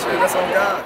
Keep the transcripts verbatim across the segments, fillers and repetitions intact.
Shit, that's on God.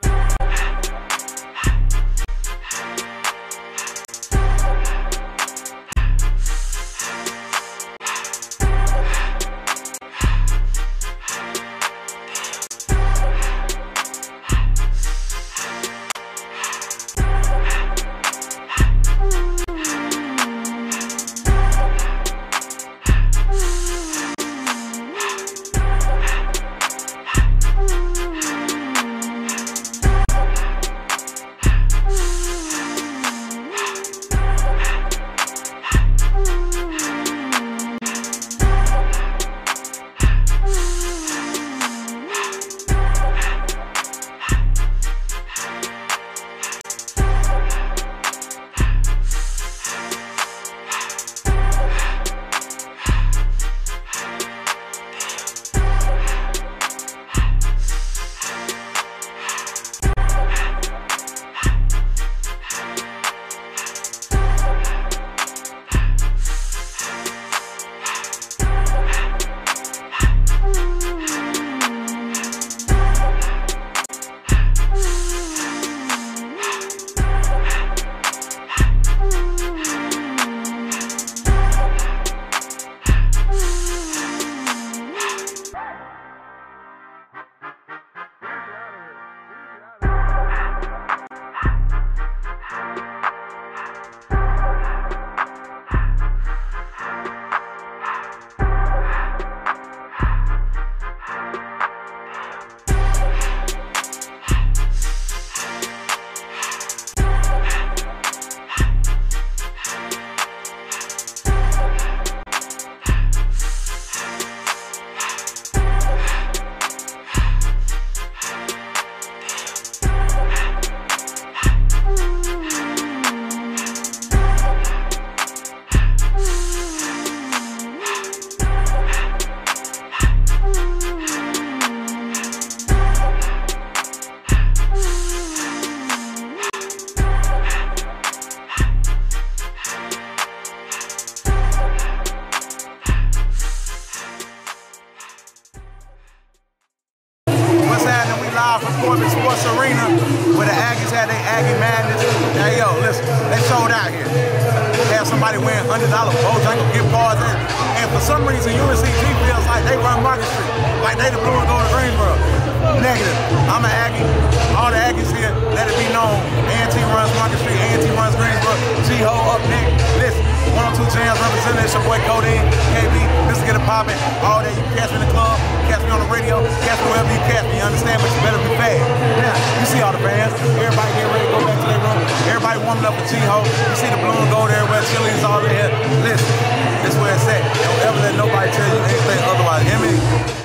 Live from Corbett Sports Arena, where the Aggies had their Aggie Madness. Hey, yo, listen, they sold out here. They have somebody wearing one hundred dollar Bojangles gift cards in. And for some reason, U N C T feels like they run Market Street, like they the blue and gold of Greensboro. Negative. I'm an Aggie. All the Aggies here, let it be known. N C A T runs Market Street, N C A T runs Greensboro. G-Ho up next. Listen, one oh two Jamz representing, it's your boy Kodine, K B. Let's get it popping. All day, you can catch me in the club, catch me on the radio, catch me wherever you catch me, you understand? But you better be fast. Now, you see all the fans. Everybody getting ready to go back to their room. Everybody warming up with G-Ho. You see the blue and gold everywhere. Chili's all in here. Listen, this is where it's at. Don't ever let nobody tell you anything otherwise. Hear me?